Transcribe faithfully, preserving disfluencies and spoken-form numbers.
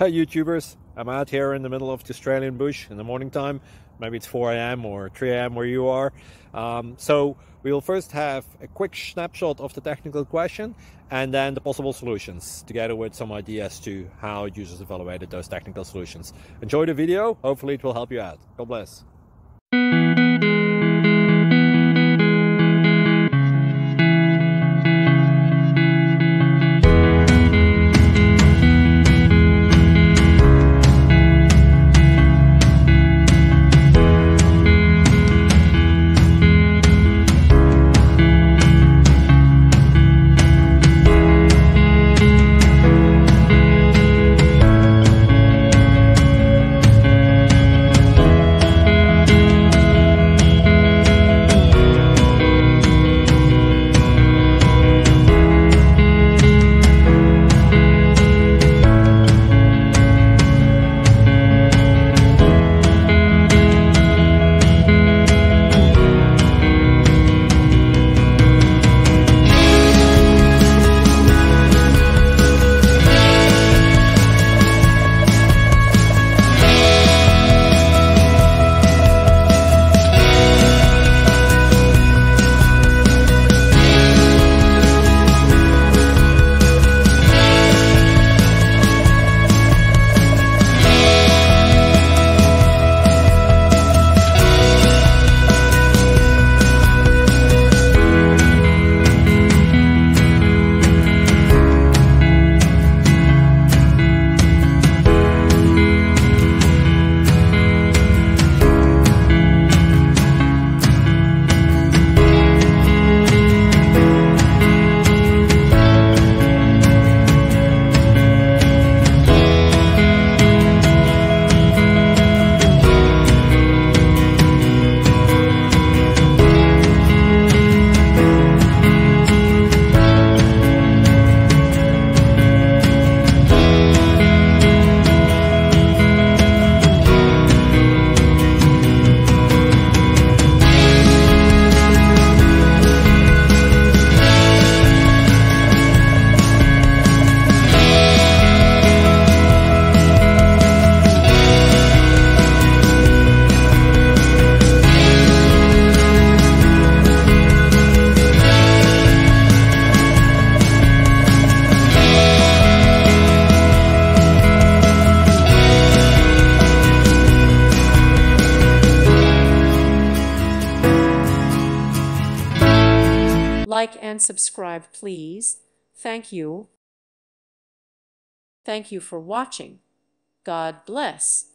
Hey YouTubers, I'm out here in the middle of the Australian bush in the morning time. Maybe it's four A M or three A M where you are. Um, so we'll first have a quick snapshot of the technical question and then the possible solutions, together with some ideas to how users evaluated those technical solutions. Enjoy the video, hopefully it will help you out. God bless. Like and subscribe, please. Thank you. Thank you for watching. God bless.